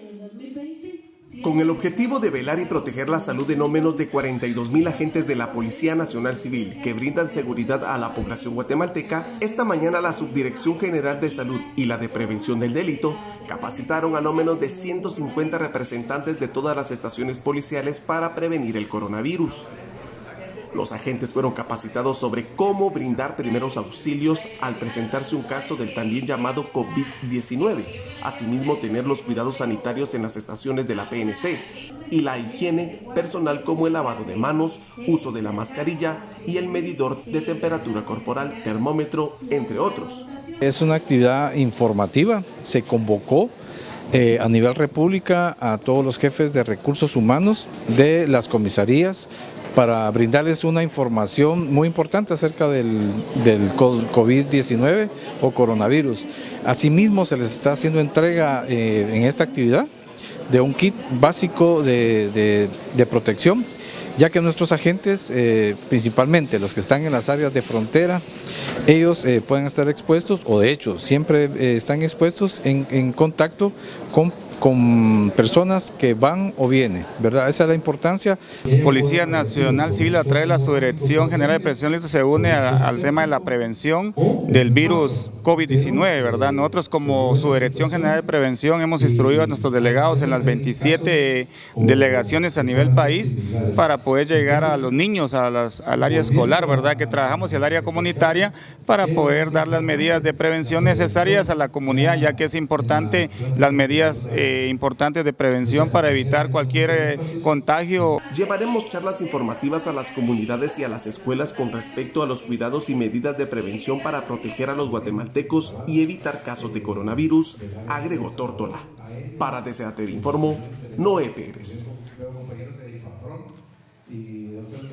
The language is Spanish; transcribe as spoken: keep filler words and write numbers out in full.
Con el objetivo de velar y proteger la salud de no menos de cuarenta y dos mil agentes de la Policía Nacional Civil que brindan seguridad a la población guatemalteca, esta mañana la Subdirección General de Salud y la de Prevención del Delito capacitaron a no menos de ciento cincuenta representantes de todas las estaciones policiales para prevenir el coronavirus. Los agentes fueron capacitados sobre cómo brindar primeros auxilios al presentarse un caso del también llamado COVID diecinueve, asimismo tener los cuidados sanitarios en las estaciones de la P N C y la higiene personal como el lavado de manos, uso de la mascarilla y el medidor de temperatura corporal, termómetro, entre otros. Es una actividad informativa, se convocó eh, a nivel república a todos los jefes de recursos humanos de las comisarías para brindarles una información muy importante acerca del, del COVID diecinueve o coronavirus. Asimismo, se les está haciendo entrega eh, en esta actividad de un kit básico de, de, de protección, ya que nuestros agentes, eh, principalmente los que están en las áreas de frontera, ellos eh, pueden estar expuestos, o de hecho siempre eh, están expuestos en, en contacto con con personas que van o vienen, ¿verdad? Esa es la importancia. Policía Nacional Civil, a través de la Subdirección General de Prevención, se une a, al tema de la prevención del virus COVID diecinueve, ¿verdad? Nosotros como Subdirección General de Prevención hemos instruido a nuestros delegados en las veintisiete delegaciones a nivel país para poder llegar a los niños, a las, al área escolar, ¿verdad? Que trabajamos y al área comunitaria para poder dar las medidas de prevención necesarias a la comunidad, ya que es importante las medidas eh, importantes de prevención para evitar cualquier eh, contagio. Llevaremos charlas informativas a las comunidades y a las escuelas con respecto a los cuidados y medidas de prevención para proteger a los guatemaltecos y evitar casos de coronavirus, agregó Tórtola. Para D C A T V informó Noé Pérez.